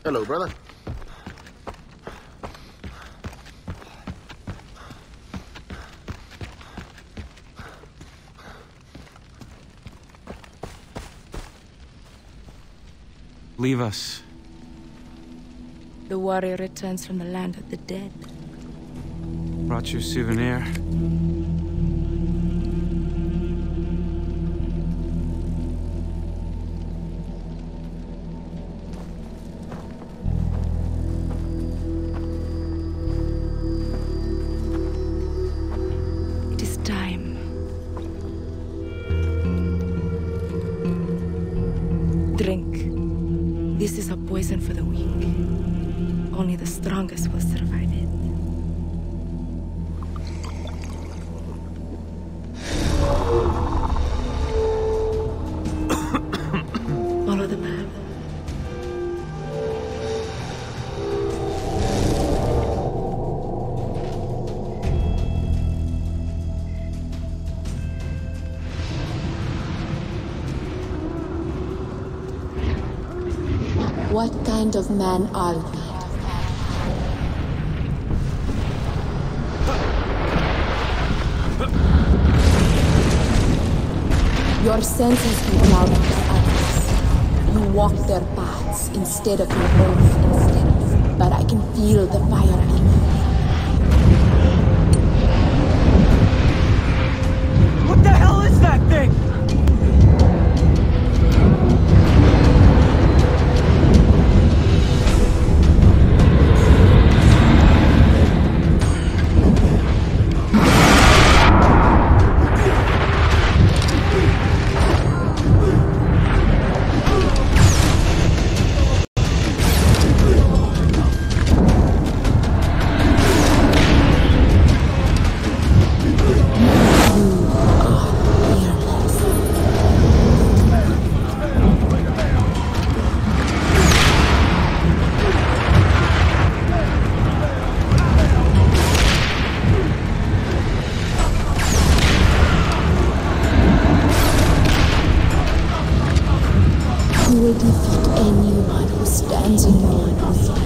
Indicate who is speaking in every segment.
Speaker 1: Hello, brother.
Speaker 2: Leave us.
Speaker 3: The warrior returns from the land of the dead.
Speaker 2: Brought you a souvenir.
Speaker 3: It is time. Drink. This is a poison for the weak. Only the strongest will survive it. Follow the path.
Speaker 4: What kind of man are we? Your sense has been clouded by others. You walk their paths instead of your own. But I can feel the fire in you.
Speaker 2: What the hell is that thing?
Speaker 4: You will defeat anyone who stands in your way.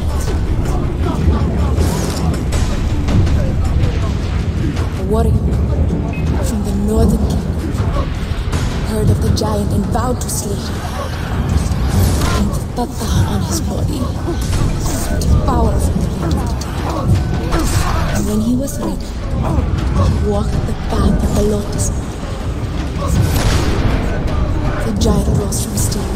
Speaker 4: A warrior from the northern kingdom heard of the giant and vowed to slay him. And the tata on his body sucked power from the root of the dead. And when he was ready, he walked the path of the lotus. The giant rose from steel.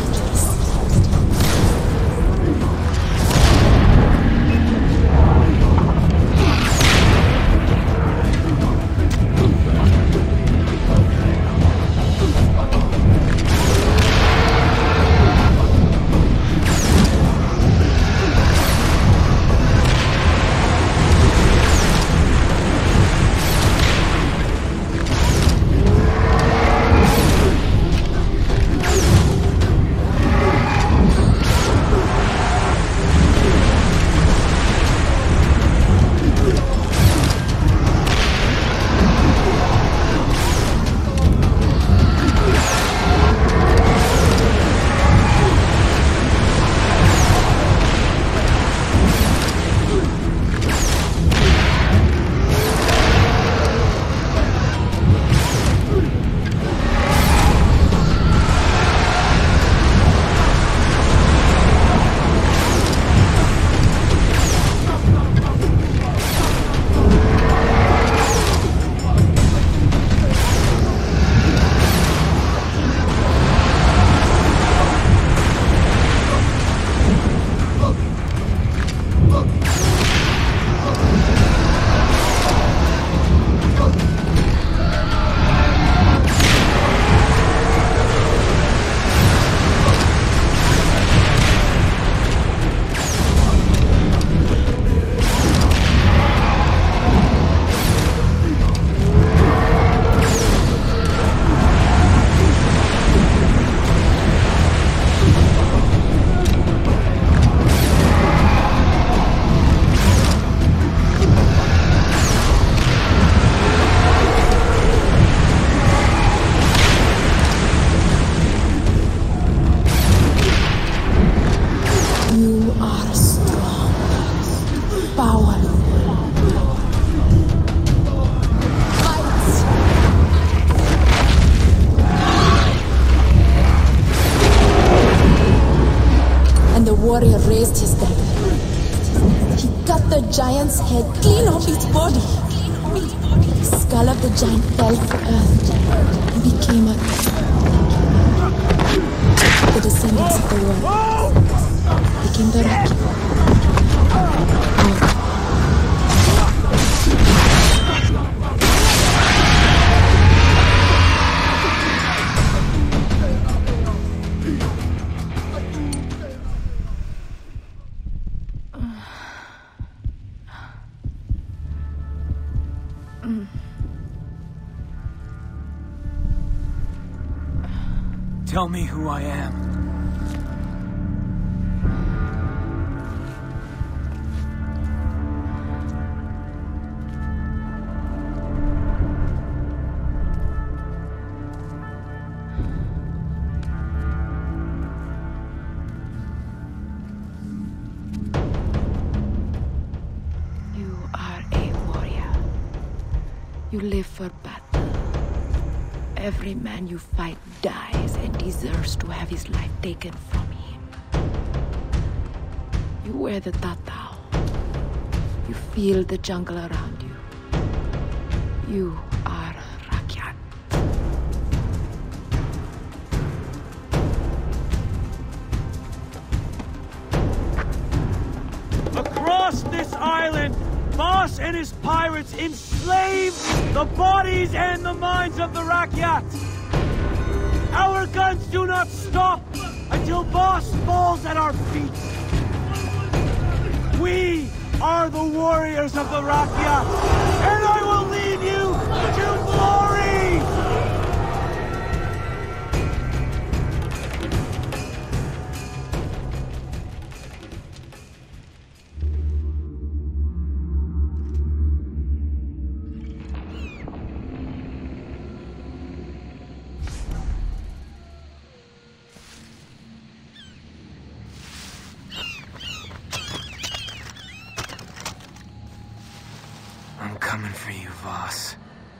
Speaker 4: raised his dagger. He cut the giant's head clean off its body. The skull of the giant fell to earth and became the descendants of the world. Became the Rakyat.
Speaker 2: Tell me who I am.
Speaker 3: You are a warrior. You live for battle. Every man you fight dies and deserves to have his life taken from him. You wear the tatau. You feel the jungle around you. You are Rakyat.
Speaker 2: Across this island, Boss and his pirates enslave the bodies and the minds of the Rakyat. Our guns do not stop until Boss falls at our feet. We are the warriors of the Rakyat, and I will lead you to glory! I'm coming for you, Voss.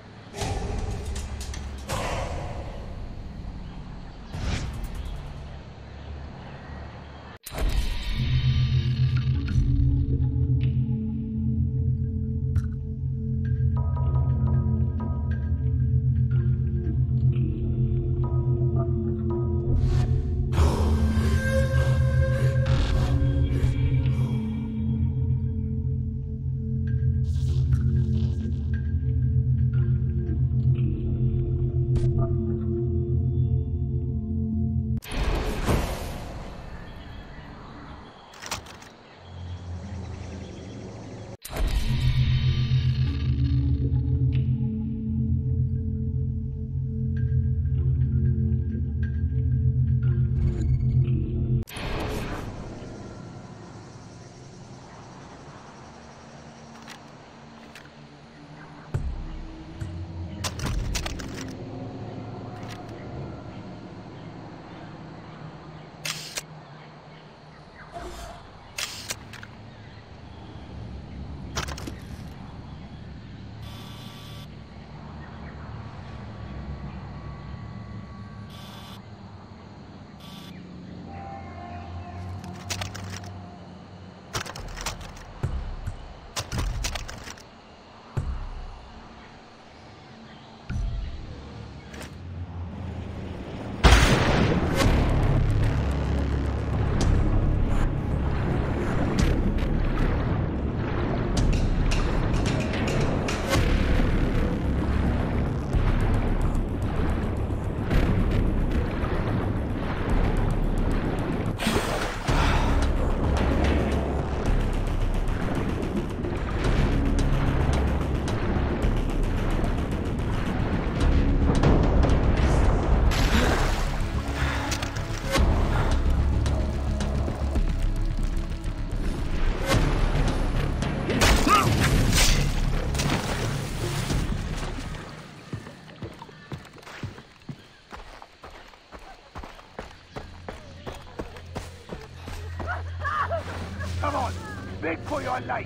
Speaker 1: Come on, beg for your life.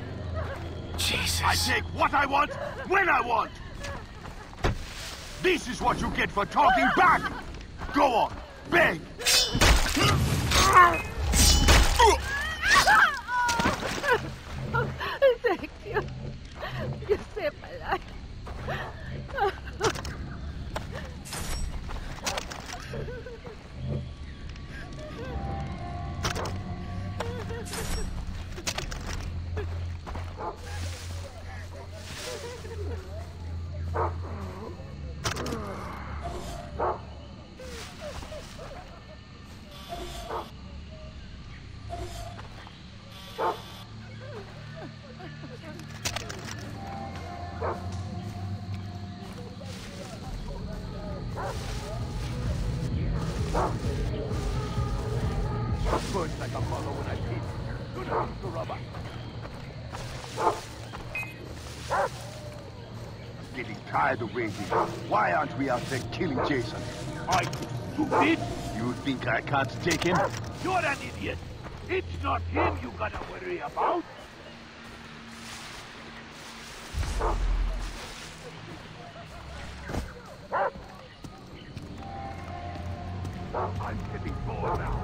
Speaker 2: Jesus.
Speaker 1: I take what I want, when I want. This is what you get for talking back. Go on, beg. burns like a mother when I hit. Good arms to rubber. Getting tired of waiting. Why aren't we out there killing Jason? I stupid? You think I can't take him? You're an idiot. It's not him you gotta worry about. I'm getting bored now.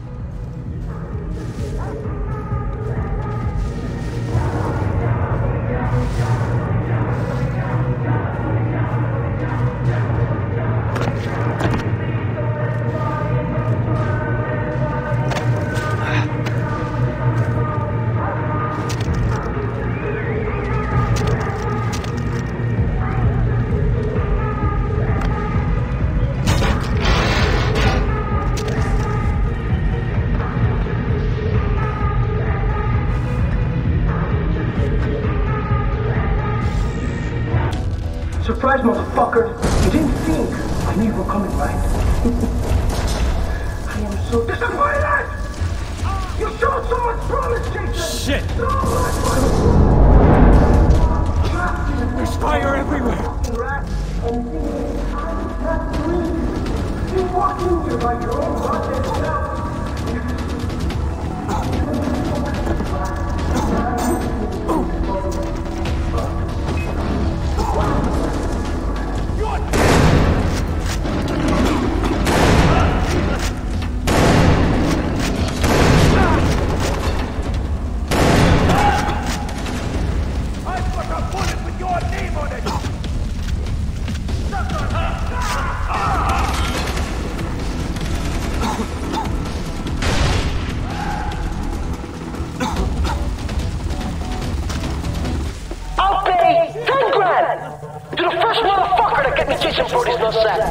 Speaker 5: Surprise, motherfucker! You didn't think I knew you were coming, right? I am so disappointed! You showed so much promise, Jason!
Speaker 2: Shit!
Speaker 5: So much promise!
Speaker 2: There's fire everywhere!
Speaker 5: Rat and things I can't breathe. You walked in here by your own goddamn self.
Speaker 6: Jason Brody's not sad.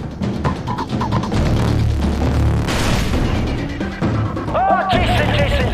Speaker 6: Jason,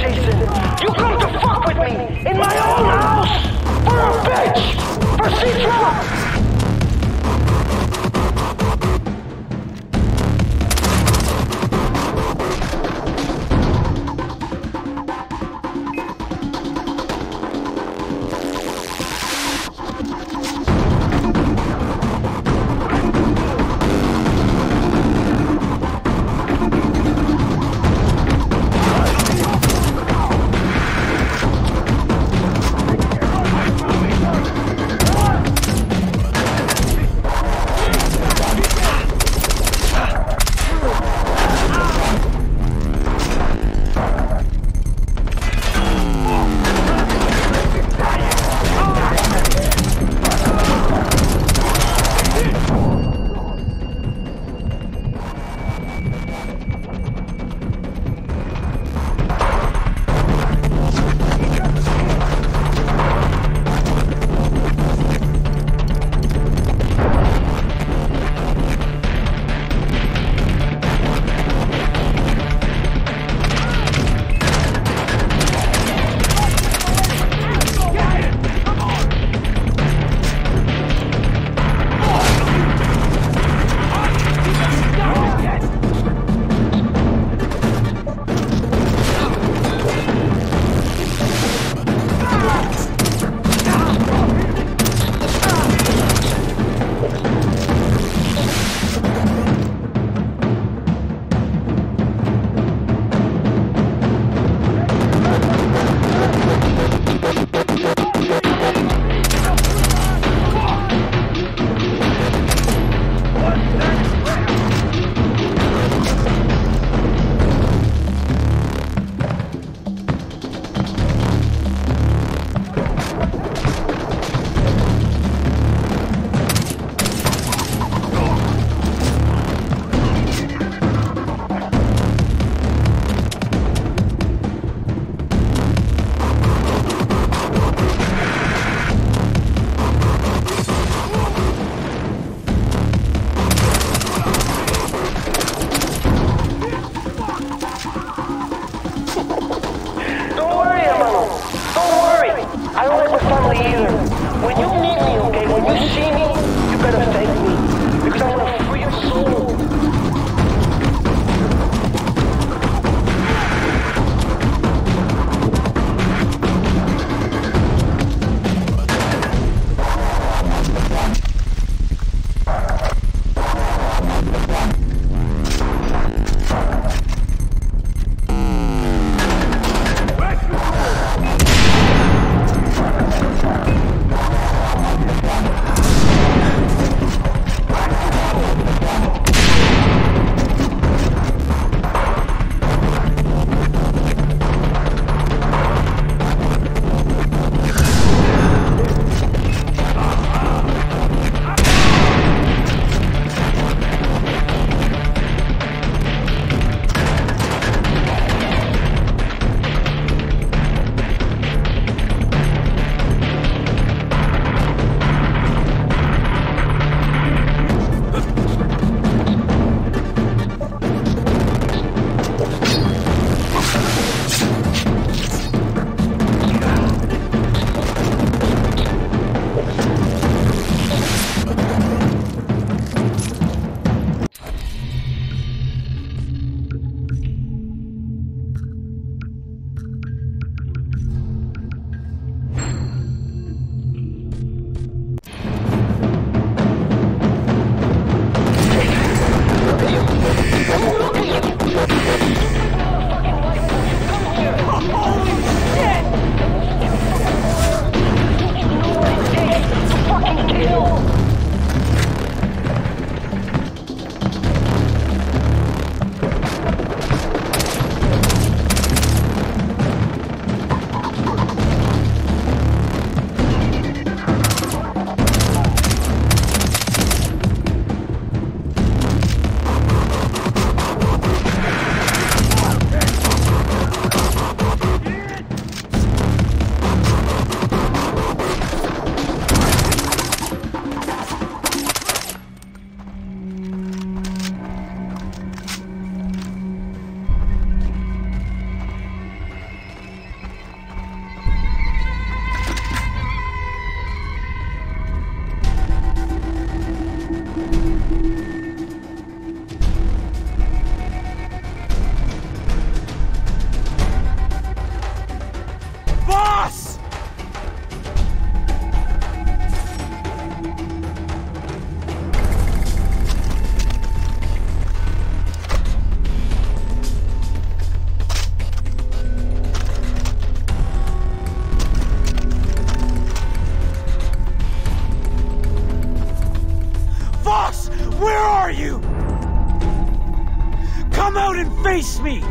Speaker 2: Face me!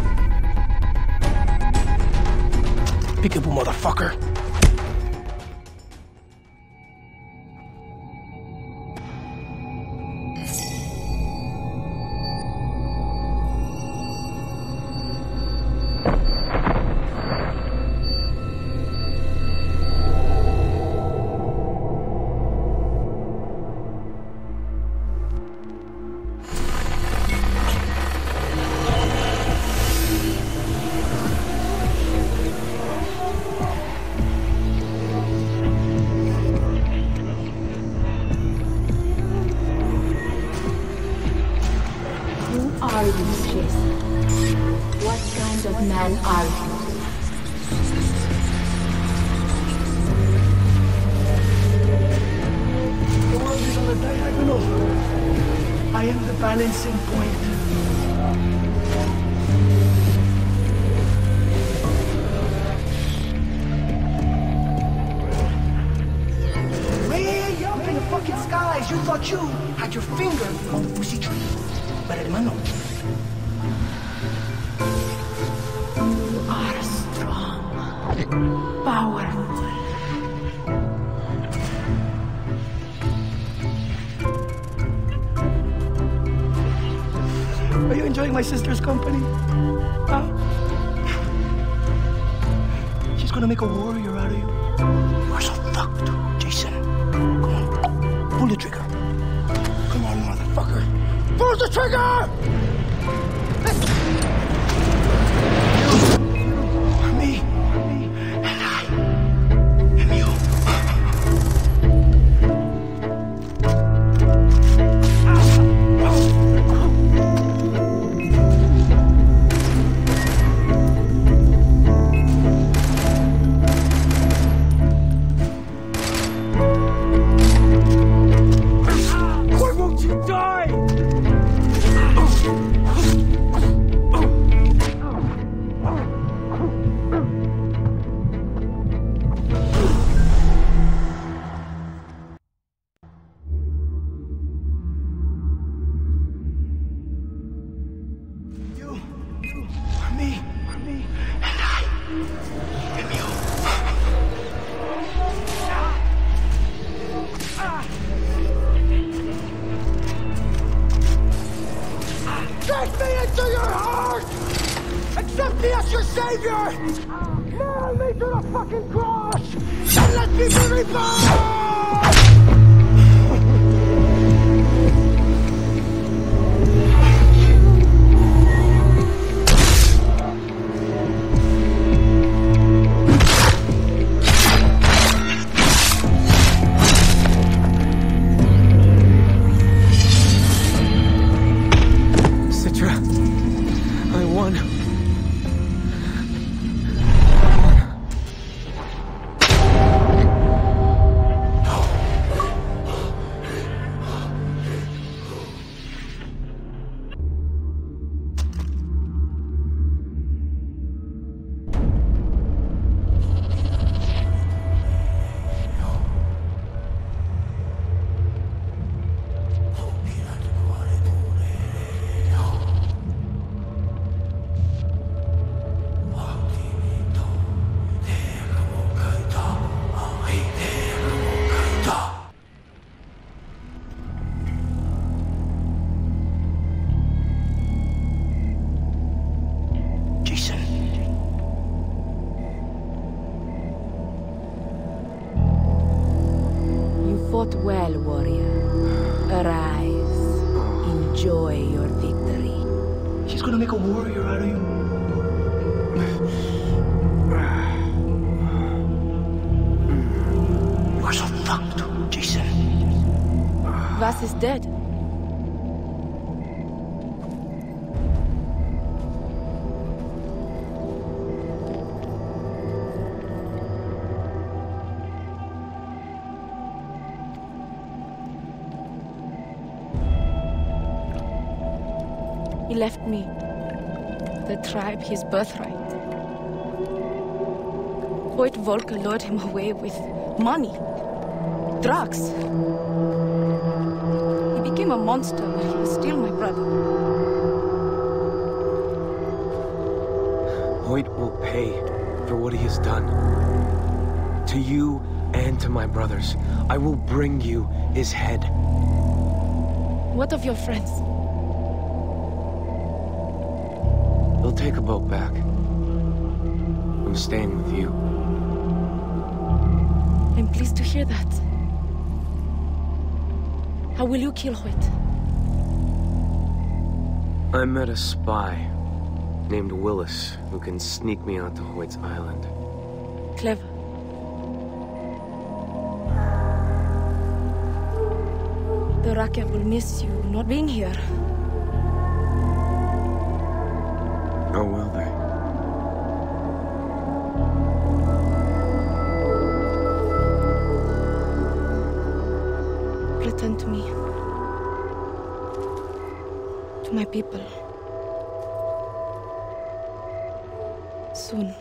Speaker 6: Peekaboo, motherfucker.
Speaker 3: Are you, Jason? What kind of man are you?
Speaker 6: The world is on a diagonal. I am the balancing point. Way up in the fucking skies, you thought you had your finger on the pussy tree. But hermano,
Speaker 3: You are strong, powerful.
Speaker 6: are you enjoying my sister's company? Huh? She's gonna make a warrior out of you. You are so fucked, Jason. Come on, pull the trigger. Come on, motherfucker. Pull the trigger! Me, and I am you.
Speaker 2: Why won't you die?
Speaker 6: You are me, and I am you. Take me into your heart! Accept me as your savior! Nail me to the fucking cross! And let me be reborn! Citra, I won. Jason.
Speaker 3: You fought well, warrior. Arise. Enjoy your victory.
Speaker 6: She's gonna make a warrior out of you. You are so fucked, Jason.
Speaker 3: Vas is dead. He left me, the tribe, his birthright. Hoyt Volker lured him away with money, drugs. He became a monster, but he was still my brother.
Speaker 7: Hoyt will pay for what he has done. To you and to my brothers, I will bring you his head.
Speaker 3: What of your friends?
Speaker 7: They'll take a boat back. I'm staying with you.
Speaker 3: I'm pleased to hear that. How will you kill Hoyt?
Speaker 7: I met a spy named Willis who can sneak me onto Hoyt's island.
Speaker 3: Clever. The Rakyat will miss you not being here.
Speaker 7: Or will they?
Speaker 3: Return to me. To my people. Soon.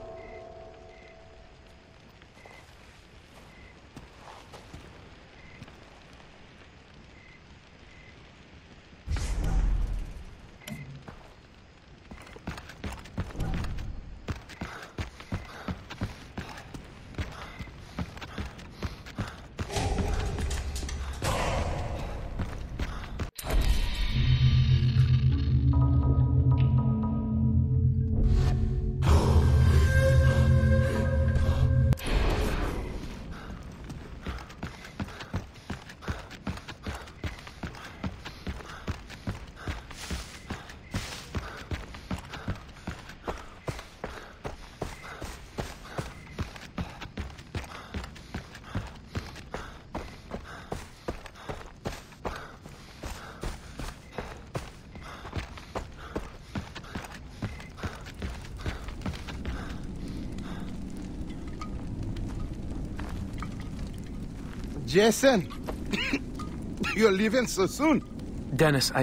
Speaker 6: Jason, you're leaving so soon.
Speaker 7: Dennis,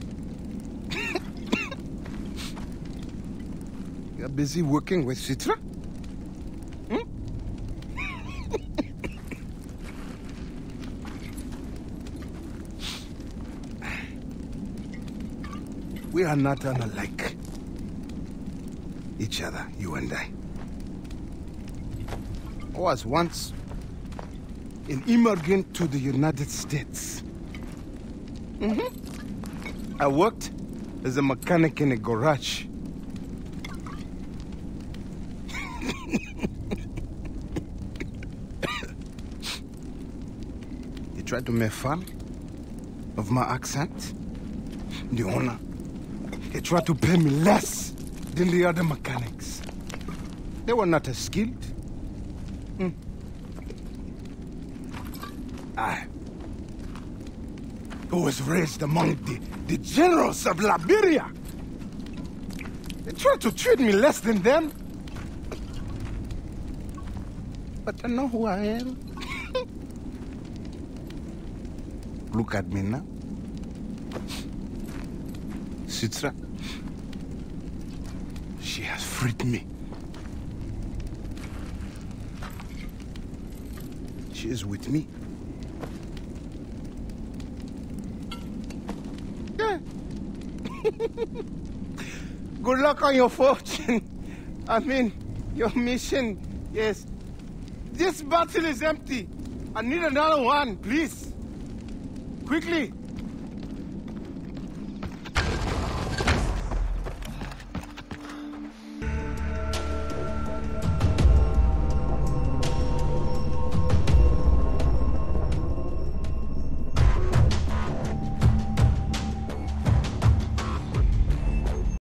Speaker 6: You're busy working with Citra? We are not unlike each other, you and I. I was once an immigrant to the United States. I worked as a mechanic in a garage. They tried to make fun of my accent. The owner, he tried to pay me less than the other mechanics. They were not as skilled. I was raised among the generals of Liberia. They tried to treat me less than them. But I know who I am. Look at me now. Citra, she has freed me. She is with me. Yeah. Good luck on your fortune. I mean, your mission, yes. This battle is empty. I need another one, please. Quickly.